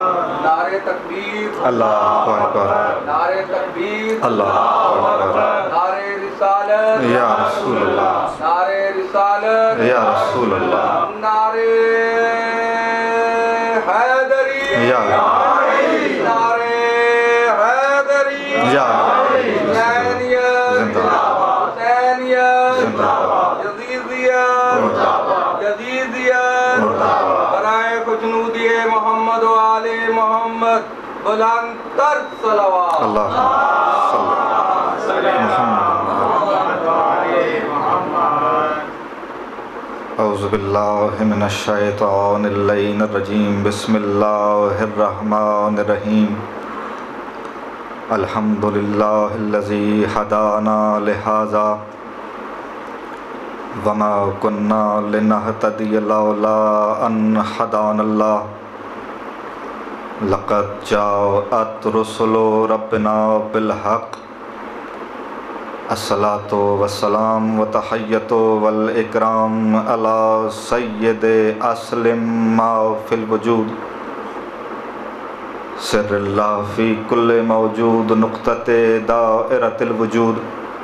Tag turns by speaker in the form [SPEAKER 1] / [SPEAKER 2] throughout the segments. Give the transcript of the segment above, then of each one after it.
[SPEAKER 1] نعرے تکبیر
[SPEAKER 2] اللہ اکبر،
[SPEAKER 1] نعرے تکبیر
[SPEAKER 2] اللہ اکبر،
[SPEAKER 1] نعرے رسالت
[SPEAKER 2] یا رسول اللہ،
[SPEAKER 1] نعرے رسالت
[SPEAKER 2] یا رسول اللہ،
[SPEAKER 1] نعرے حیدری
[SPEAKER 2] یا
[SPEAKER 1] نعرے حیدری
[SPEAKER 2] یا
[SPEAKER 1] حسینیت
[SPEAKER 2] زندہ باد،
[SPEAKER 1] حسینیت
[SPEAKER 2] زندہ باد،
[SPEAKER 1] یزیدیت
[SPEAKER 2] مردہ باد،
[SPEAKER 1] یزیدیت
[SPEAKER 2] مردہ باد۔
[SPEAKER 1] برائے خوشنودی محمد و آل محمد بلند تر صلوات
[SPEAKER 2] اللہ صلی محمد۔ اعوذ باللہ من الشیطان اللعین الرجیم، بسم اللہ الرحمن الرحیم۔ الحمدللہ الذی ہدانا لہذا وما کنا لنہتدی لولا ان ہدانا اللہ، لقد جاءت رسل ربنا بالحق، الصلاۃ والسلام وتحیۃ والاکرام علی سید اصل ما فی الوجود، سر اللہ فی کل موجود، نقطۃ دائرۃ الوجود،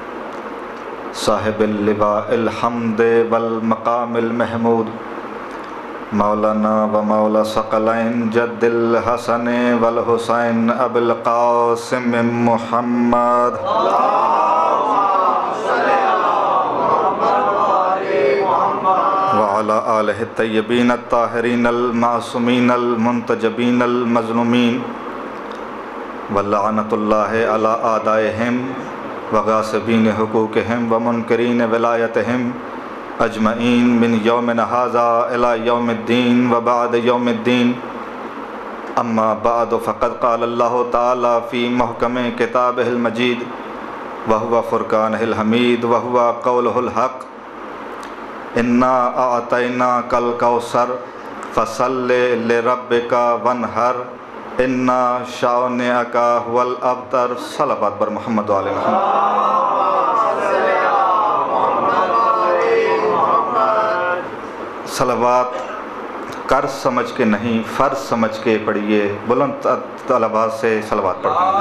[SPEAKER 2] صاحب اللواء الحمد والمقام المحمود، مولانا و مولا ثقلین جد الحسن والحسین ابو القاسم محمد، وعلی آلہ الطیبین الطاہرین المعصومین المنتجبین المظلومین، ولعنۃ اللہ علی اعدائہم وغاصبین حقوقہم ومنکرین ولایتہم اجمعین من یومنا ھذا الی یوم الدین وبعد یوم الدین، اما بعد فقد قال اللہ تعالی فی محکم کتابہ المجید وہو فرقانہ الحمید وہو قولہ الحق، انا اعطیناک الکوثر فصل لربک وانحر انا شانئک ھو الابتر۔ صلوات بر محمد و آل محمد۔ صلوات قرض سمجھ کے نہیں، فرض سمجھ کے پڑھیے، بلند طلبات سے صلوات پڑھیے۔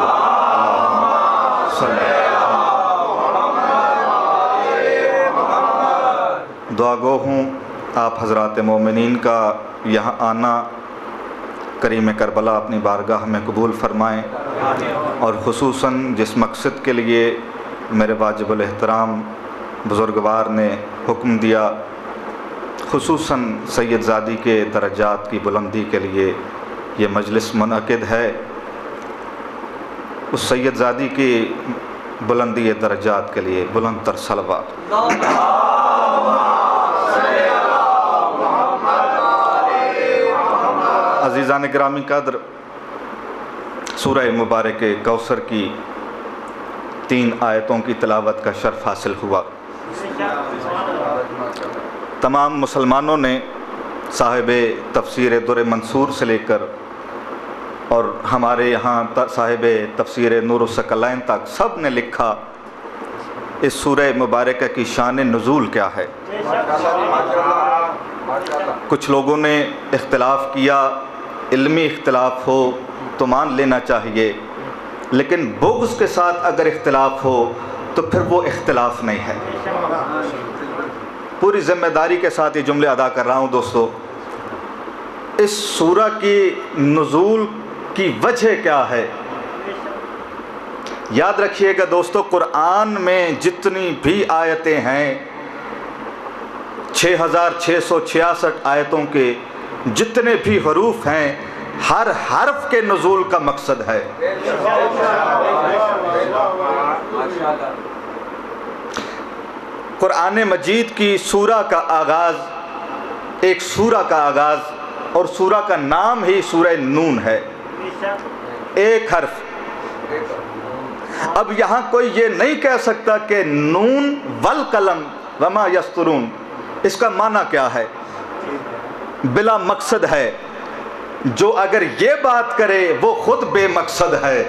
[SPEAKER 2] دعا گو ہوں آپ حضرات مومنین کا یہاں آنا کریم کربلا اپنی بارگاہ میں قبول فرمائیں، اور خصوصاً جس مقصد کے لیے میرے واجب الاحترام بزرگوار نے حکم دیا، خصوصاً سید زادی کے درجات کی بلندی کے لیے یہ مجلس منعقد ہے، اس سید زادی کی بلندی درجات کے لیے بلند تر صلوات۔ عزیزان گرامی قدر، سورہ مبارک کوثر کی 3 آیتوں کی تلاوت کا شرف حاصل ہوا۔ تمام مسلمانوں نے صاحب تفسیر در منصور سے لے کر اور ہمارے یہاں صاحب تفسیر نور الثقلین تک سب نے لکھا اس سورہ مبارکہ کی شان نزول کیا ہے۔ کچھ لوگوں نے اختلاف کیا، علمی اختلاف ہو تو مان لینا چاہیے، لیکن بغض کے ساتھ اگر اختلاف ہو تو پھر وہ اختلاف نہیں ہے۔ پوری ذمہ داری کے ساتھ یہ جملے ادا کر رہا ہوں دوستو۔ اس سورہ کی نزول کی وجہ کیا ہے؟ یاد رکھیے گا دوستو، قرآن میں جتنی بھی آیتیں ہیں، 6666 آیتوں کے جتنے بھی حروف ہیں، ہر حرف کے نزول کا مقصد ہے۔ قرآن مجید کی سورہ کا آغاز، ایک سورہ کا آغاز، اور سورہ کا نام ہی سورہ نون ہے، ایک حرف۔ اب یہاں کوئی یہ نہیں کہہ سکتا کہ نون والقلم وما یسطرون، اس کا معنی کیا ہے؟ بلا مقصد ہے۔ جو اگر یہ بات کرے وہ خود بے مقصد ہے۔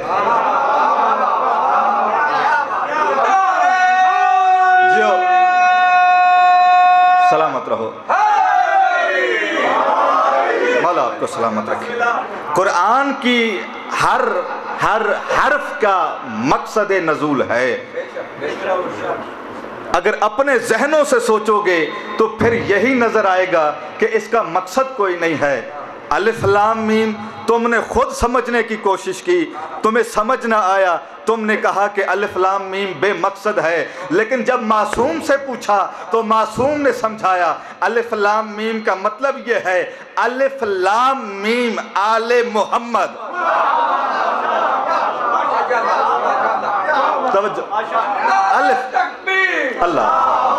[SPEAKER 2] جو سلامت رہو، مولا آپ کو सलामत रखे। कुरान की हर हर्फ का मकसद नज़ूल है। अगर अपने जहनों से सोचोगे तो फिर यही नजर आएगा कि इसका मकसद कोई नहीं है। अलिफ लाम मीम तुमने खुद समझने की कोशिश की, तुम्हें समझ ना आया, तुमने कहा कि अलिफ लाम मीम बेमकसद है। लेकिन जब मासूम से पूछा तो मासूम ने समझाया अलिफ लाम मीम का मतलब ये है अलिफ लाम मीम आले मोहम्मद। अलिफ अल्लाह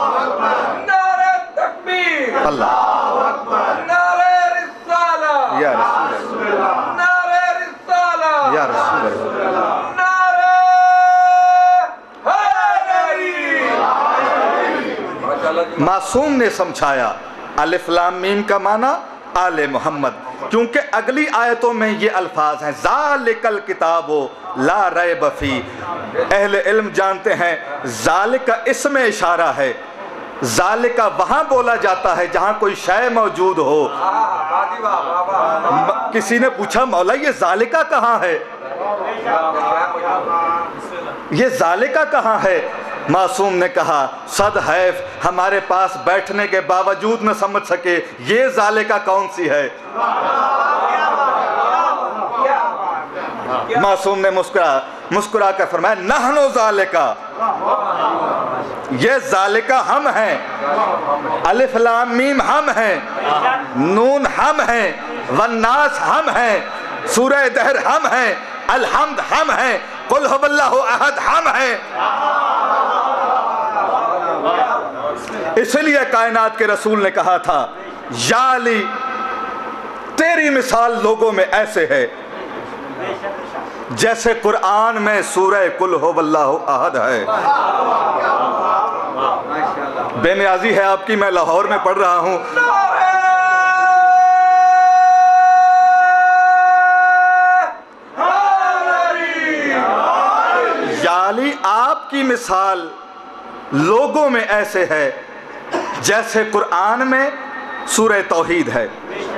[SPEAKER 2] अल्लाह या रसूल या रसूल मासूम ने समझाया अलिफ लाम मीम का माना आले मोहम्मद, क्योंकि अगली आयतों में ये अल्फाज हैं ज़ालिकल किताबो ला रैब फी। अहले इल्म जानते हैं ज़ालिका इसमें इशारा है। ज़ालिका वहाँ बोला जाता है जहाँ कोई शय मौजूद हो। किसी ने पूछा मौला ये ज़ालिका कहाँ है, ये ज़ालिका कहाँ है? मासूम ने कहा सद हैफ हमारे पास बैठने के बावजूद न समझ सके ये ज़ालिका कौन सी है। मासूम ने मुस्कुरा कर फरमाया नहनो ज़ालिका, ये ज़ालिका हम हैं, अलिफ लाम मीम हम हैं, नून हम हैं, वन्नास हम हैं, सूरह दहर हम हैं, अलहम्द हम हैं, कुल हुवल्लाहु अहद हम हैं। इसलिए कायनात के रसूल ने कहा था या अली तेरी मिसाल लोगों में ऐसे है जैसे कुरान में सूरह कुल हुवल्लाहु अहद है। बेनियाजी है आपकी, मैं लाहौर में पढ़ रहा हूँ। याली आपकी मिसाल लोगों में ऐसे है जैसे कुरान में सूरह तौहीद है।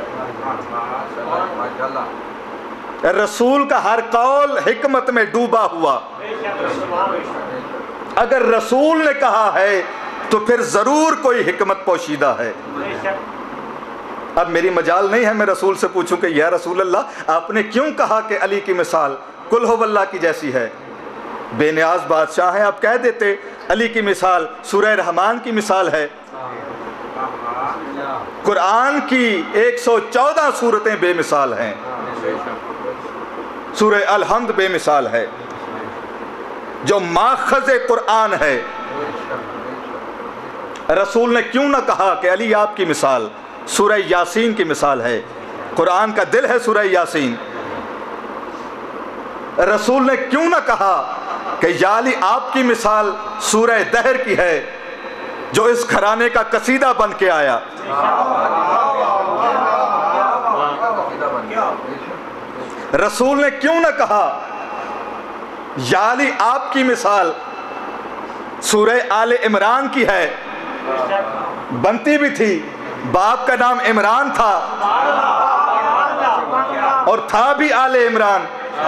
[SPEAKER 2] रसूल का हर कौल हिकमत में डूबा हुआ। अगर रसूल ने कहा है तो फिर जरूर कोई हिकमत पोशीदा है। अब मेरी मजाल नहीं है मैं रसूल से पूछूं कि या रसूल अल्लाह आपने क्यों कहा कि अली की मिसाल कुल हुवल्लाह की जैसी है। बेनियाज बादशाह हैं, आप कह देते अली की मिसाल सूरह रहमान की मिसाल है। कुरान की 114 सूरतें बेमिसाल हैं, सूरह अलहम्द बेमिसाल है जो माखज़े कुरान है। रसूल ने क्यों ना कहा कि अली आपकी मिसाल सूरह यासीन की मिसाल है, कुरान का दिल है सूरह यासीन। रसूल ने क्यों ना कहा कि या अली आपकी मिसाल सूरह दहर की है जो इस घराने का कसीदा बन के आया। रसूल ने क्यों ना कहा या अली आपकी मिसाल सूरह आले इमरान की है, बनती भी थी, बाप का नाम इमरान था और था भी आले इमरान।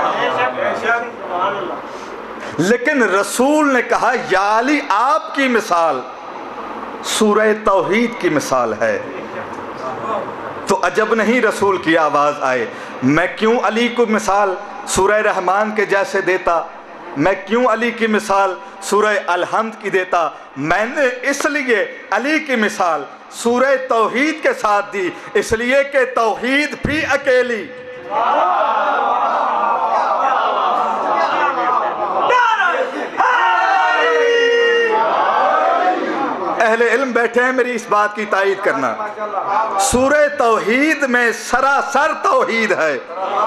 [SPEAKER 2] लेकिन रसूल ने कहा या अली आपकी मिसाल सूरह तौहीद की मिसाल है। तो अजब नहीं रसूल की आवाज़ आए। मैं क्यों अली को मिसाल सूरह रहमान के जैसे देता, मैं क्यों अली की मिसाल सूरह अलहम्द की देता। मैंने इसलिए अली की मिसाल सूरह तौहीद के साथ दी, इसलिए कि तौहीद भी अकेली। अहले इल्म बैठे हैं मेरी इस बात की तायीद करना। सूरह तौहीद में सरासर तौहीद है।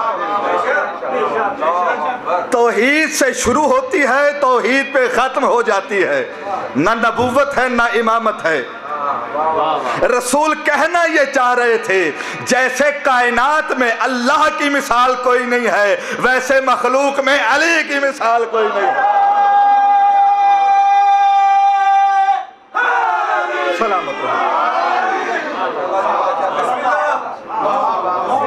[SPEAKER 2] तौहीद से शुरू होती है, तौहीद पे ख़त्म हो जाती है। ना नबूवत है ना इमामत है। रसूल कहना ये चाह रहे थे जैसे कायनात में अल्लाह की मिसाल कोई नहीं है वैसे मखलूक में अली की मिसाल कोई नहीं है।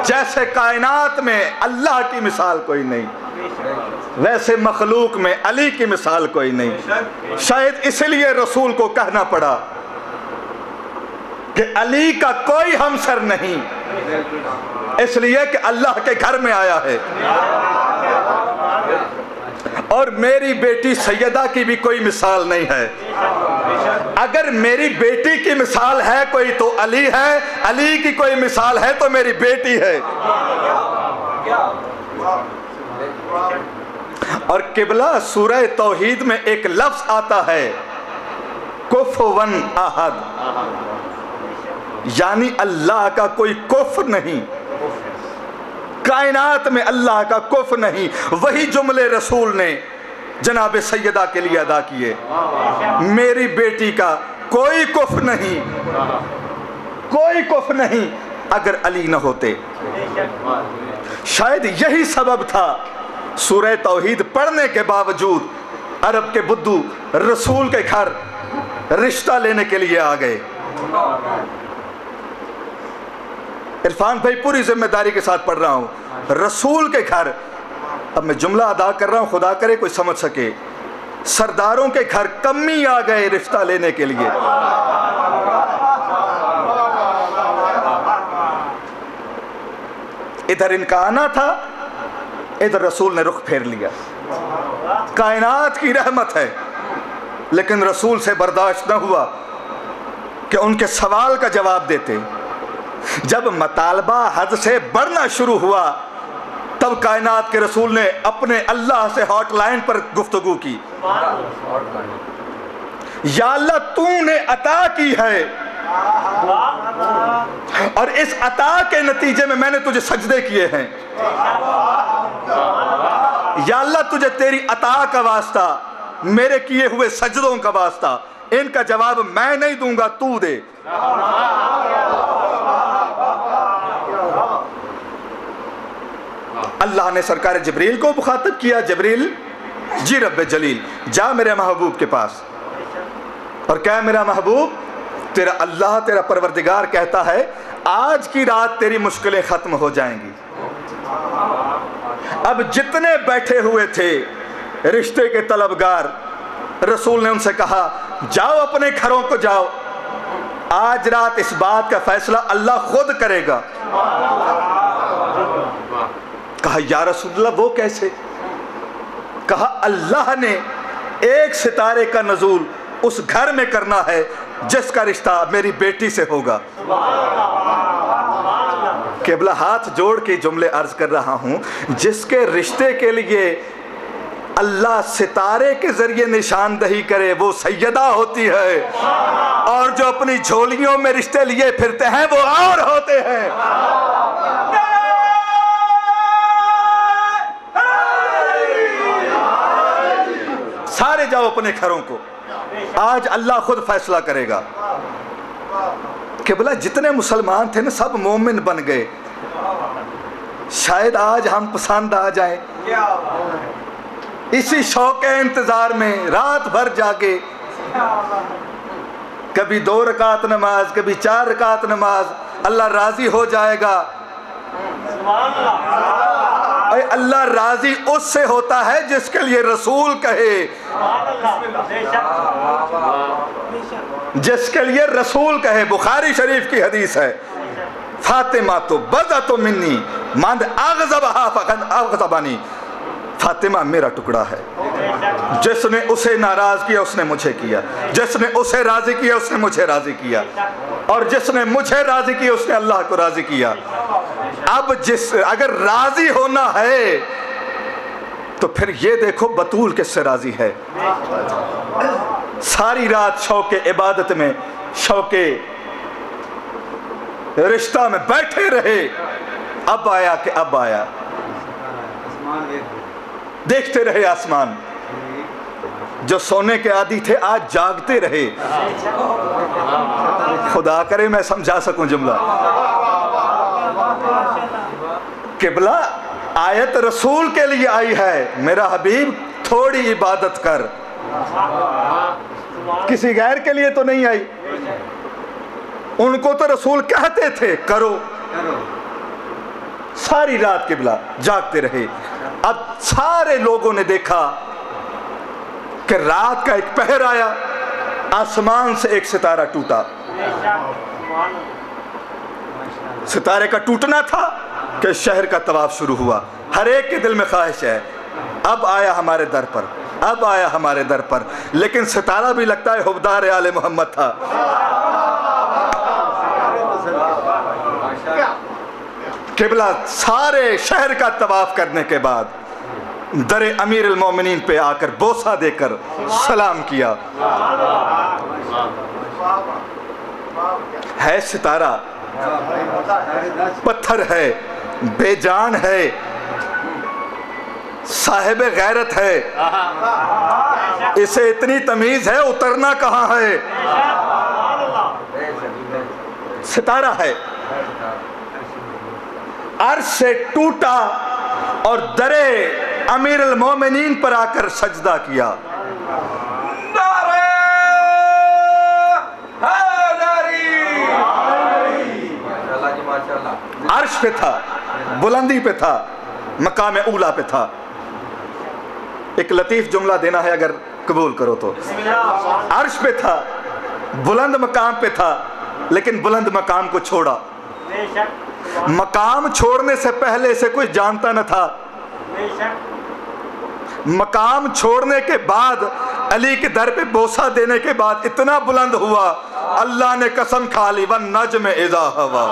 [SPEAKER 2] جیسے کائنات میں اللہ کی مثال کوئی نہیں، ویسے مخلوق میں علی کی مثال کوئی نہیں۔ شاید اس لیے رسول کو کہنا پڑا کہ علی کا کوئی ہمسر نہیں، اس لیے کہ اللہ کے گھر میں آیا ہے۔ اور میری بیٹی سیدہ کی بھی کوئی مثال نہیں ہے۔ اگر میری بیٹی کی مثال ہے کوئی تو علی ہے، علی کی کوئی مثال ہے تو میری بیٹی ہے۔ اور قبلہ سورہ توحید میں ایک لفظ آتا ہے کفواً احد، یعنی اللہ کا کوئی کفو نہیں، کائنات میں اللہ کا کفو نہیں۔ وہی جملے رسول نے جناب سیدہ کے لیے ادا کیے، میری بیٹی کا کوئی کفو نہیں، کوئی کفو نہیں اگر علی نہ ہوتے۔ شاید یہی سبب تھا سورہ توحید پڑھنے کے باوجود عرب کے بدو رسول کے گھر رشتہ لینے کے لیے آ گئے۔ عرفان بھائی پوری ذمہ داری کے ساتھ پڑھ رہا ہوں، رسول کے گھر، اب میں جملہ ادا کر رہا ہوں خدا کرے کوئی سمجھ سکے، سرداروں کے گھر کمی آ گئے رشتہ لینے کے لیے۔ ادھر ان کا آنا تھا، ادھر رسول نے رخ پھیر لیا۔ کائنات کی رحمت ہے، لیکن رسول سے برداشت نہ ہوا کہ ان کے سوال کا جواب دیتے۔ جب مطالبہ حد سے بڑھنا شروع ہوا تب کائنات کے رسول نے اپنے اللہ سے ہاٹ لائن پر گفتگو کی، یا اللہ تو نے عطا کی ہے اور اس عطا کے نتیجے میں نے تجھے سجدے کیے ہیں، یا اللہ تجھے تیری عطا کا واسطہ، میرے کیے ہوئے سجدوں کا واسطہ، ان کا جواب میں نہیں دوں گا، تو دے۔ اللہ نے سرکار جبریل کو مخاطب کیا، جبریل جی رب جلیل جا میرے محبوب کے پاس اور کہہ میرا محبوب تیرا اللہ تیرا پروردگار کہتا ہے آج کی رات تیری مشکلیں ختم ہو جائیں گی۔ اب جتنے بیٹھے ہوئے تھے رشتے کے طلبگار، رسول نے ان سے کہا جاؤ اپنے گھروں کو جاؤ، آج رات اس بات کا فیصلہ اللہ خود کرے گا۔ کہا یا رسول اللہ وہ کیسے؟ کہا اللہ نے ایک ستارے کا نزول اس گھر میں کرنا ہے جس کا رشتہ میری بیٹی سے ہوگا۔ قبلہ ہاتھ جوڑ کے جملے عرض کر رہا ہوں، جس کے رشتے کے لیے اللہ ستارے کے ذریعے نشاندہی کرے وہ سیدہ ہوتی ہے، اور جو اپنی جھولیوں میں رشتے لیے پھرتے ہیں وہ اور ہوتے ہیں۔ سارے جاؤ اپنے گھروں کو، آج اللہ خود فیصلہ کرے گا۔ قبلہ جتنے مسلمان تھے نا سب مومن بن گئے۔ شاید آج ہم پسند آ جائیں، اسی شوق انتظار میں رات بھر جاگے، کبھی 2 رکعت نماز کبھی 4 رکعت نماز، اللہ راضی ہو جائے گا۔ اے اللہ راضی اس سے ہوتا ہے جس کے لیے رسول کہے، جس کے لیے رسول کہے۔ بخاری شریف کی حدیث ہے، فاطمہ تو بضعۃ منی من اغضبہا فقد اغضبنی، فاطمہ میرا ٹکڑا ہے، جس نے اسے ناراض کیا اس نے مجھے کیا، جس نے اسے راضی کیا اس نے مجھے راضی کیا، اور جس نے مجھے راضی کیا اس نے اللہ کو راضی کیا۔ اب اگر راضی ہونا ہے تو پھر یہ دیکھو بطول کس سے راضی ہے۔ ساری رات شوق عبادت میں شوق رشتہ میں بیٹھے رہے، اب آیا کہ اب آیا، دیکھتے رہے آسمان۔ جو سونے کے عادی تھے آج جاگتے رہے۔ خدا کرے میں سمجھا سکوں جملہ۔ قبلہ آیت رسول کے لیے آئی ہے، میرا حبیب تھوڑی عبادت کر، کسی غیر کے لیے تو نہیں آئی۔ ان کو تو رسول کہتے تھے کرو، ساری رات قبلہ جاگتے رہے۔ اب سارے لوگوں نے دیکھا کہ رات کا ایک پہر آیا، آسمان سے ایک ستارہ ٹوٹا۔ ستارے کا ٹوٹنا تھا کہ شہر کا طواف شروع ہوا۔ ہر ایک کے دل میں خواہش ہے اب آیا ہمارے در پر، اب آیا ہمارے در پر، لیکن ستارہ بھی لگتا ہے حبدار آل محمد تھا۔ قبلہ سارے شہر کا طواف کرنے کے بعد در امیر المومنین پہ آ کر بوسہ دے کر سلام کیا۔ ہے ستارہ، پتھر ہے، بے جان ہے، صاحب غیرت ہے، اسے اتنی تمیز ہے اترنا کہاں ہے۔ ستارہ ہے، عرش سے ٹوٹا اور در امیر المومنین پر آ کر سجدہ کیا۔ عرش پہ تھا، بلندی پہ تھا، مقام اولا پہ تھا۔ ایک لطیف جملہ دینا ہے اگر قبول کرو تو۔ عرش پہ تھا، بلند مقام پہ تھا، لیکن بلند مقام کو چھوڑا۔ مقام چھوڑنے سے پہلے سے کوئی جانتا نہ تھا، مقام چھوڑنے کے بعد علی کے در پہ بوسہ دینے کے بعد اتنا بلند ہوا، اللہ نے قسم کھا لی وَالنَّجْمِ إِذَا هَوَىٰ۔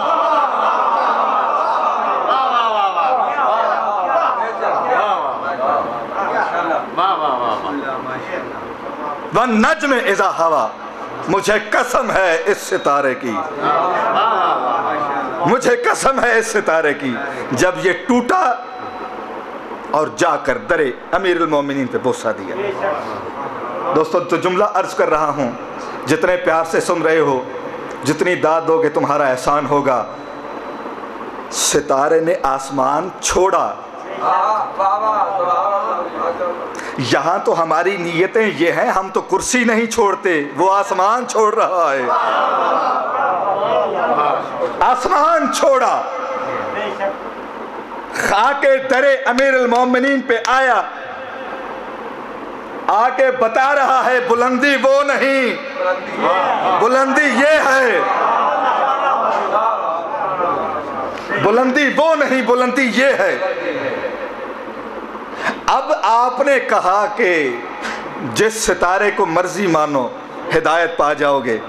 [SPEAKER 2] وَالنَّجْمِ إِذَا هَوَىٰ، مجھے قسم ہے اس ستارے کی، مجھے قسم ہے اس ستارے کی، جب یہ ٹوٹا اور جا کر در امیر المومنین پہ بوسہ دیا۔ دوستو تو جملہ عرض کر رہا ہوں، جتنے پیار سے سن رہے ہو، جتنی داد دو گے تمہارا احسان ہوگا۔ ستارے نے آسمان چھوڑا۔ یہاں تو ہماری نیتیں یہ ہیں، ہم تو کرسی نہیں چھوڑتے، وہ آسمان چھوڑ رہا ہے۔ آسمان چھوڑا، خاک در امیر المومنین پہ آیا، آ کے بتا رہا ہے بلندی وہ نہیں، بلندی یہ ہے، بلندی وہ نہیں، بلندی یہ ہے۔ اب آپ نے کہا کہ جس ستارے کو مرضی مانو ہدایت پا جاؤ گے۔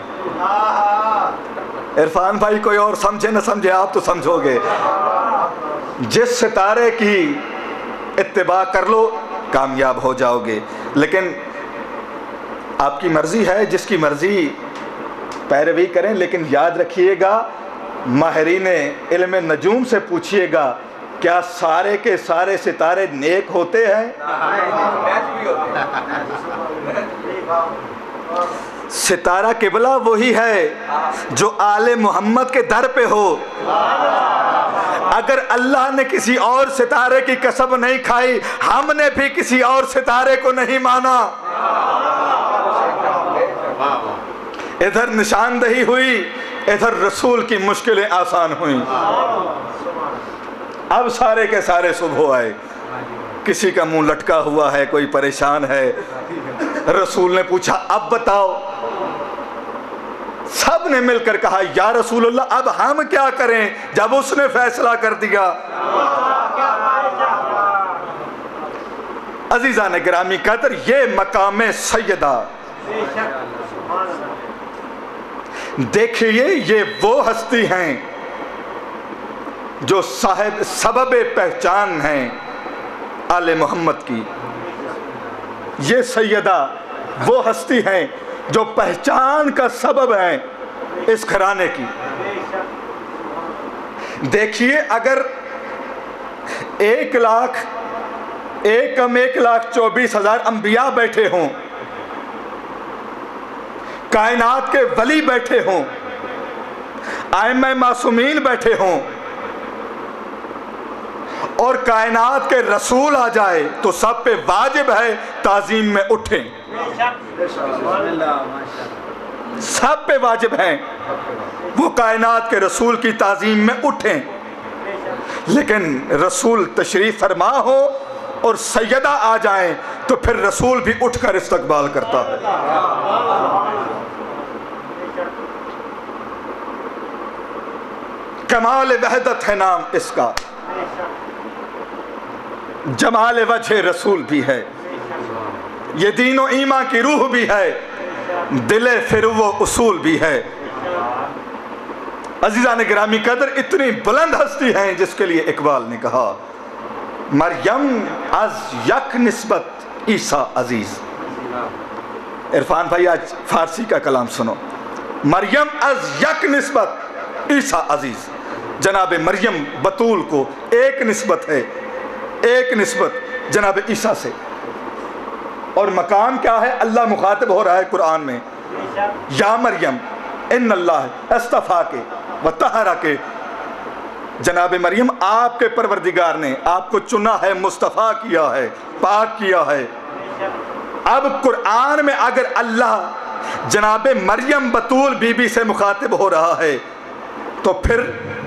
[SPEAKER 2] عرفان بھائی کوئی اور سمجھے نہ سمجھے، آپ تو سمجھو گے۔ جس ستارے کی اتباع کر لو کامیاب ہو جاؤ گے، لیکن آپ کی مرضی ہے، جس کی مرضی پیروی کریں، لیکن یاد رکھیے گا ماہرین علم نجوم سے پوچھئے گا کیا سارے کے سارے ستارے نیک ہوتے ہیں؟ ستارہ قبلہ وہی ہے جو آل محمد کے در پہ ہو۔ اگر اللہ نے کسی اور ستارے کی قسم نہیں کھائی، ہم نے بھی کسی اور ستارے کو نہیں مانا۔ ادھر نشاندہی ہوئی، ادھر رسول کی مشکلیں آسان ہوئیں۔ اب سارے کے سارے صبح آئے، کسی کا منہ لٹکا ہوا ہے، کوئی پریشان ہے۔ رسول نے پوچھا اب بتاؤ، سب نے مل کر کہا یا رسول اللہ اب ہم کیا کریں جب اس نے فیصلہ کر دیا۔ عزیزان گرامی قدر، یہ مقام سیدہ، دیکھیے یہ وہ ہستی ہیں جو صاحب سبب پہچان ہیں آل محمد کی۔ یہ سیدہ وہ ہستی ہیں جو پہچان کا سبب ہیں اس گھرانے کی۔ دیکھیے اگر 1,24,000 انبیاء بیٹھے ہوں، کائنات کے ولی بیٹھے ہوں، ائمہ معصومین بیٹھے ہوں، اور کائنات کے رسول آ جائے تو سب پہ واجب ہے تعظیم میں اٹھیں۔ سب پہ واجب ہیں وہ کائنات کے رسول کی تعظیم میں اٹھیں۔ لیکن رسول تشریف فرما ہو اور سیدہ آ جائیں تو پھر رسول بھی اٹھ کر استقبال کرتا ہے. کمال وحدت ہے نام اس کا، جمال وجہ رسول بھی ہے، یہ دین و ایمان کی روح بھی ہے، دل فرو و اصول بھی ہے. عزیزان گرامی قدر، اتنی بلند ہستی ہیں جس کے لیے اقبال نے کہا مریم از یک نسبت عیسیٰ عزیز. عرفان بھائی آج فارسی کا کلام سنو. مریم از یک نسبت عیسیٰ عزیز. جناب مریم بطول کو ایک نسبت ہے، ایک نسبت جناب عیسیٰ سے. اور مقام کیا ہے؟ اللہ مخاطب ہو رہا ہے قرآن میں، یا مریم ان اللہ اصطفاک و طہرک. جناب مریم آپ کے پروردگار نے آپ کو چنا ہے، مصطفیٰ کیا ہے، پاک کیا ہے. اب قرآن میں اگر اللہ جناب مریم بطول بی بی سے مخاطب ہو رہا ہے تو پھر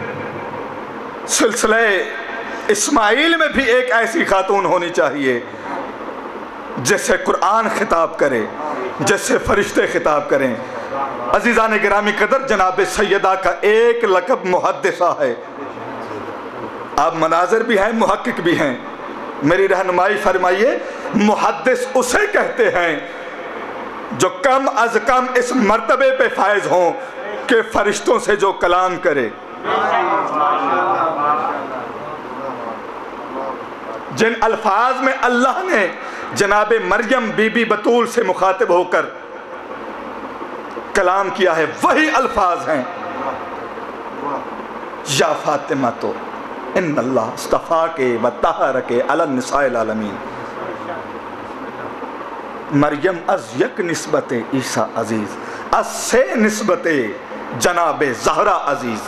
[SPEAKER 2] سلسلہ اسماعیل میں بھی ایک ایسی خاتون ہونی چاہیے جس سے قرآن خطاب کرے، جس سے فرشتے خطاب کریں. عزیزان گرامی قدر، جناب سیدہ کا ایک لقب محدثہ ہے. آپ مناظر بھی ہیں، محقق بھی ہیں، میری رہنمائی فرمائیے. محدث اسے کہتے ہیں جو کم از کم اس مرتبے پہ فائز ہوں کہ فرشتوں سے جو کلام کرے. جن الفاظ میں اللہ نے جناب مریم بی بی بطول سے مخاطب ہو کر کلام کیا ہے وہی الفاظ ہیں یا فاطمہ تو ان اللہ اصطفاک و طہرک علی النساء العالمین. مریم از یک نسبت عیسیٰ عزیز، از سے نسبت جناب زہرا عزیز.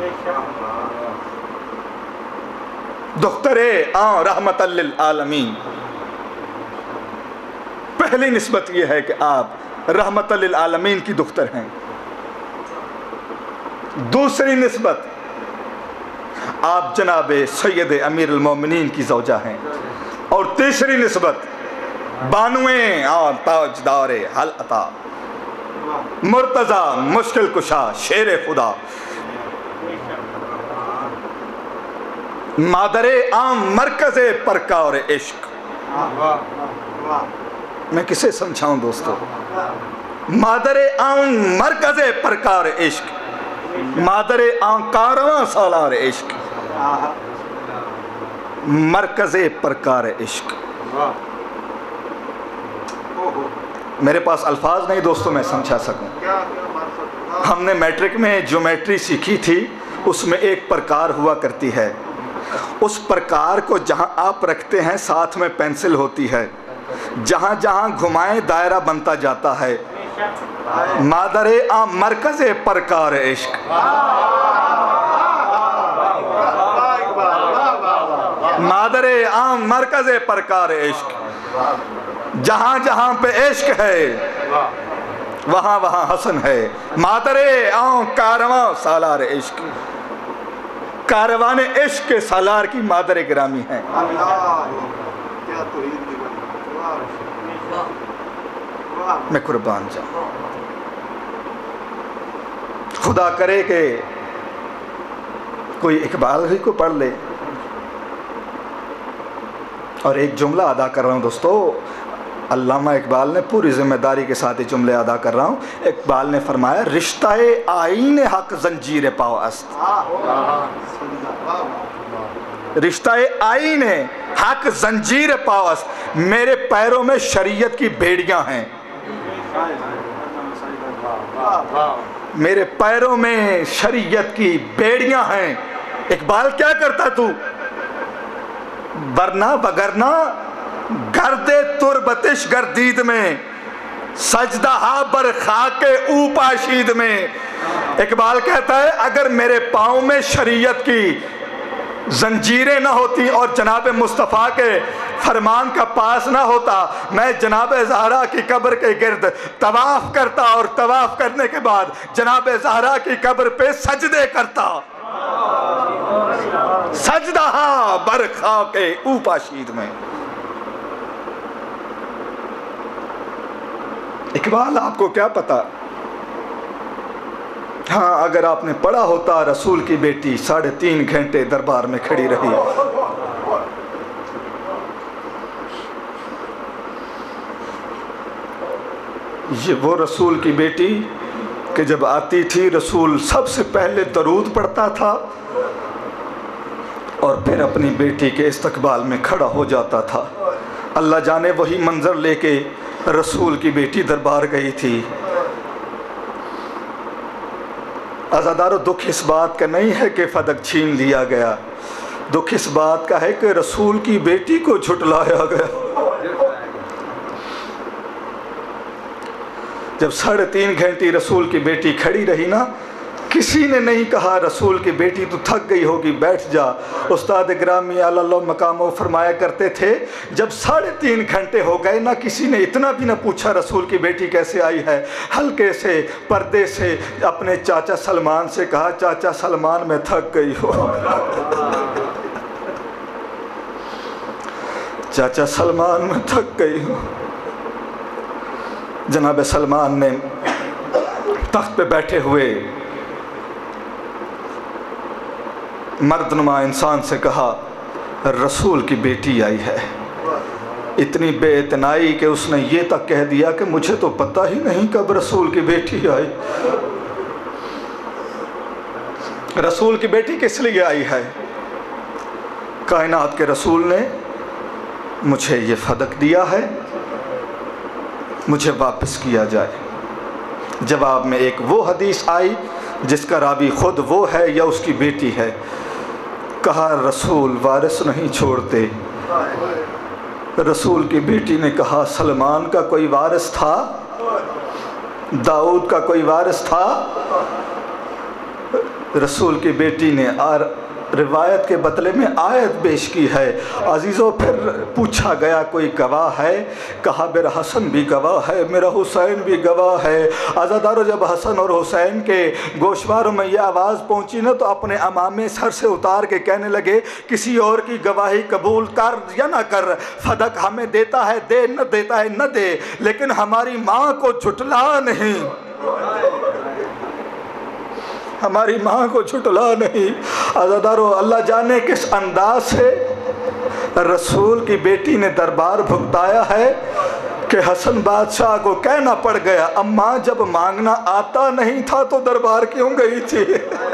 [SPEAKER 2] دختر آن رحمت للعالمین. پہلی نسبت یہ ہے کہ آپ رحمت للعالمین کی دختر ہیں. دوسری نسبت آپ جناب سید امیر المومنین کی زوجہ ہیں. اور تیسری نسبت بانویں اور تاجدار حل عطا، مرتضی مشکل کشا، شیر خدا، مادر عام مرکز پرکار عشق. میں کسے سمجھاؤں دوستو؟ مادر عام مرکز پرکار عشق، مادر عام کارواں سالار عشق، مرکز پرکار عشق. میرے پاس الفاظ نہیں دوستو میں سمجھا سکوں. ہم نے میٹرک میں جیومیٹری سیکھی تھی، اس میں ایک پرکار ہوا کرتی ہے. اس پرکار کو جہاں آپ رکھتے ہیں ساتھ میں پینسل ہوتی ہے، جہاں جہاں گھمائیں دائرہ بنتا جاتا ہے. مادر عام مرکز پرکار عشق، مادر عام مرکز پرکار عشق. جہاں جہاں پہ عشق ہے وہاں وہاں حسن ہے. مادر عام کارواں سالار عشق، کاروان عشق کے سالار کی مادر گرامی ہیں. میں قربان جاؤں. خدا کرے کہ کوئی اقبال ہی کو پڑھ لے. اور ایک جملہ ادا کر رہا ہوں دوستو، علامہ اقبال نے پوری ذمہ داری کے ساتھ یہ جملے ادا کر رہا ہوں. اقبال نے فرمایا رشتہ آئین حق زنجیر پاؤ است. رشتہ آئین حق زنجیر پاؤ است. میرے پیروں میں شریعت کی بیڑیاں ہیں، میرے پیروں میں شریعت کی بیڑیاں ہیں. اقبال کیا کرتا تو؟ ورنہ بگرنا گرد تربتش گردید میں، سجدہ ہا بر خاک او پاشید میں. اقبال کہتا ہے اگر میرے پاؤں میں شریعت کی زنجیریں نہ ہوتی اور جناب مصطفیٰ کے فرمان کا پاس نہ ہوتا، میں جناب زہرا کی قبر کے گرد طواف کرتا اور طواف کرنے کے بعد جناب زہرا کی قبر پہ سجدے کرتا. سجدہ برخا کے اوپا شید میں۔ اقبال آپ کو کیا پتا، ہاں اگر آپ نے پڑھا ہوتا رسول کی بیٹی 3.5 گھنٹے دربار میں کھڑی رہی۔ یہ وہ رسول کی بیٹی کہ جب آتی تھی رسول سب سے پہلے درود پڑھتا تھا اور پھر اپنی بیٹی کے استقبال میں کھڑا ہو جاتا تھا۔ اللہ جانے وہی منظر لے کے رسول کی بیٹی دربار گئی تھی۔ عزادارو، دکھ اس بات کا نہیں ہے کہ فدق چھین لیا گیا، دکھ اس بات کا ہے کہ رسول کی بیٹی کو جھٹلایا گیا۔ جب 3.5 گھنٹے رسول کی بیٹی کھڑی رہی نا، کسی نے نہیں کہا رسول کی بیٹی تو تھک گئی ہوگی بیٹھ جا۔ استاد گرامی اللہ مقامو فرمایا کرتے تھے جب 3.5 گھنٹے ہو گئے نا، کسی نے اتنا بھی نہ پوچھا رسول کی بیٹی کیسے آئی ہے۔ ہلکے سے پردے سے اپنے چاچا سلمان سے کہا چاچا سلمان میں تھک گئی ہو۔ چاچا سلمان میں تھک گئی ہو۔ جناب سلمان نے تخت پہ بیٹھے ہوئے مرد نما انسان سے کہا رسول کی بیٹی آئی ہے۔ اتنی بے اتنائی کہ اس نے یہ تک کہہ دیا کہ مجھے تو پتہ ہی نہیں کب رسول کی بیٹی آئی۔ رسول کی بیٹی کس لیے آئی ہے؟ کائنات کے رسول نے مجھے یہ فدق دیا ہے، مجھے واپس کیا جائے۔ جواب میں ایک وہ حدیث آئی جس کا راوی خود وہ ہے یا اس کی بیٹی ہے۔ کہا رسول وارث نہیں چھوڑتے۔ رسول کی بیٹی نے کہا سلمان کا کوئی وارث تھا؟ داؤد کا کوئی وارث تھا؟ رسول کی بیٹی نے روایت کے بدلے میں آیت پیش کی ہے۔ عزیزو پھر پوچھا گیا کوئی گواہ ہے؟ کہا میرا حسن بھی گواہ ہے، میرا حسین بھی گواہ ہے۔ عزادارو، جب حسن اور حسین کے گوشواروں میں یہ آواز پہنچی نا تو اپنے امامے سر سے اتار کے کہنے لگے کسی اور کی گواہی قبول کر یا نہ کر، فدق ہمیں دیتا ہے دے، نہ دیتا ہے نہ دے، لیکن ہماری ماں کو جھٹلا نہیں، ہماری ماں کو جھٹلا نہیں۔ عزادارو، اللہ جانے کس انداز سے رسول کی بیٹی نے دربار بھگتایا ہے کہ حسن بادشاہ کو کہنا پڑ گیا اماں جب مانگنا آتا نہیں تھا تو دربار کیوں گئی تھی؟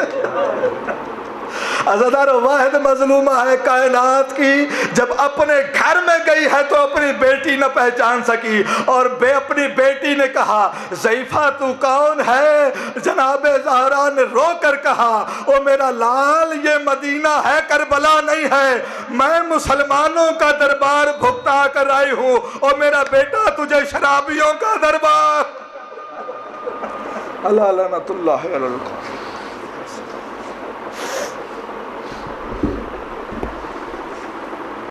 [SPEAKER 2] عزادارو، واحد مظلومہ ہے کائنات کی، جب اپنے گھر میں گئی ہے تو اپنی بیٹی نہ پہچان سکی، اور اپنی بیٹی نے کہا ضعیفہ تو کون ہے؟ جناب زہرا نے رو کر کہا او میرا لال یہ مدینہ ہے کربلا نہیں ہے، میں مسلمانوں کا دربار بھگتا کر آئی ہوں، اور میرا بیٹا تجھے شرابیوں کا دربار۔ اللہ لعنت اللہ علیہ